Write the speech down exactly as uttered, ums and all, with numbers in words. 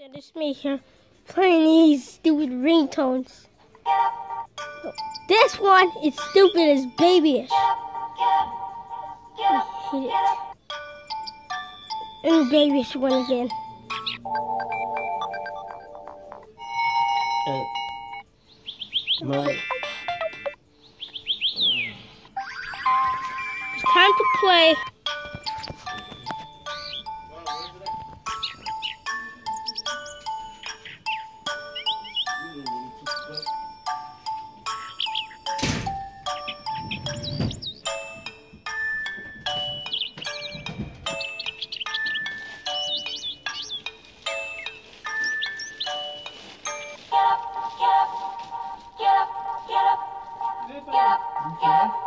And it's me here playing these stupid ringtones. This one is stupid as babyish. I hate it. And babyish one again. Uh, my... It's time to play. Get up, get up, get up.